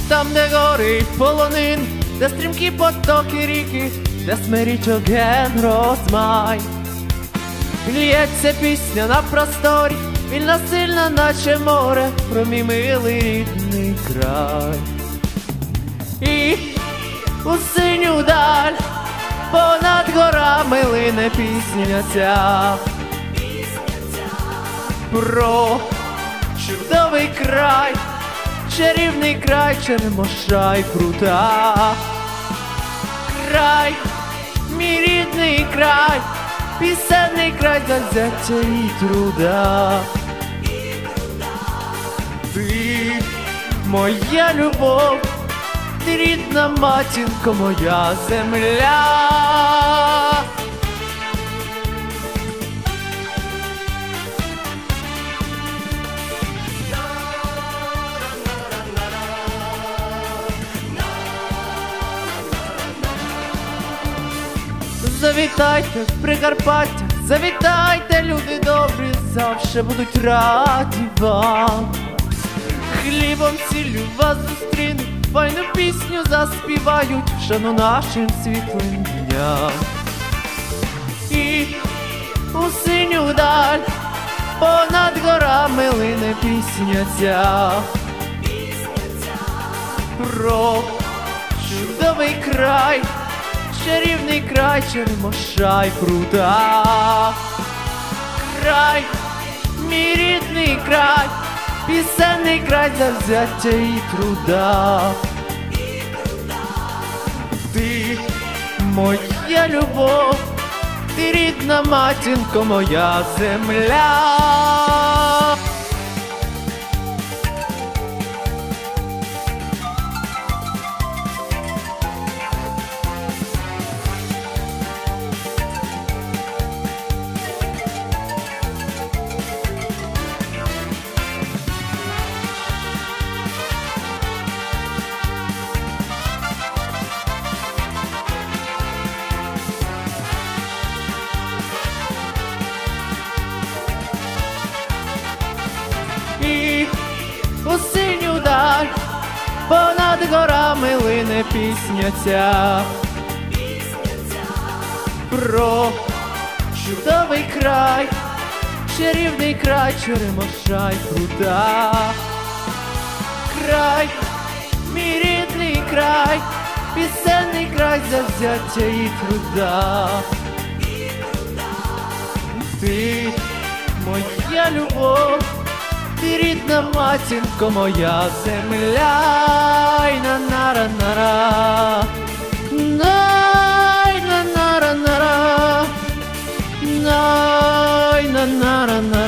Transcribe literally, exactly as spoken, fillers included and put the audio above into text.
там, де гори полонин, де стрімкі потоки ріки, де смирічок ген розмай. Лється пісня на просторі, вільна сильна, наче море, про мій милий рідний край. І у синю даль понад горами лине пісня ця про чудовий край, чарівний край Черемоша й прута. Край, мій рідний край, пісенний край завзяття і труда. Ти моя любов, ти рідна матінко, моя земля. Завітайте в Прикарпаття, завітайте, люди добрі, завше будуть раді вам. Хлібом сіллю вас зустрінуть, файну пісню заспівають, в шану нашим світлим дням. І у синю даль понад горами лине пісня ця про чудовий край, чарівний край Черемоша й прута. Край, мій рідний край, пісенний край завзяття і труда. Ти моя любов, ти рідна матінко, моя земля. І у синю даль понад горами лине пісня ця про чудовий край, чарівний край Черемоша й прута. Край, мій рідний край, пісенний край завзяття і труда. Ти моя любов, ти рідна матінко, моя земля. Ай-на-на-ра-на-ра, най-на-на-ра-на-ра, най-на-на-ра-на.